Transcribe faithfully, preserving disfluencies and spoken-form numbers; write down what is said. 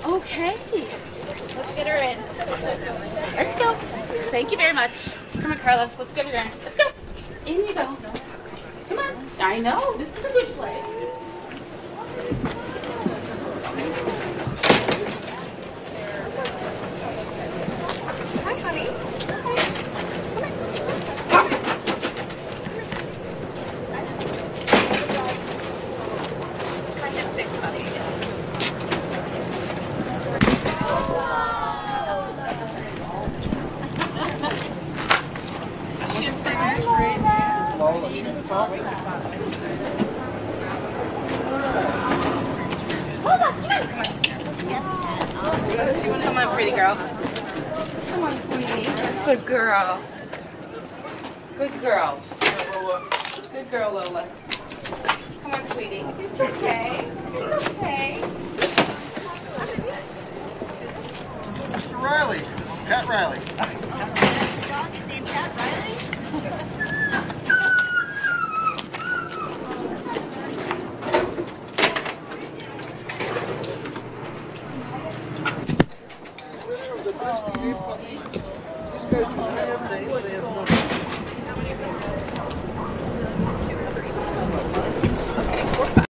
Okay. Let's get her in. Let's go. Thank you very much. Come on, Carlos. Let's get her in. Let's go. In you go. Come on. I know. This is a good place. Hi, honey. Lola, she's the top. Come on, pretty girl. Come on, sweetie. Good girl. Good girl. Good girl, Lola. Come on, sweetie. It's okay. It's okay. Mister Riley, this is Pat Riley.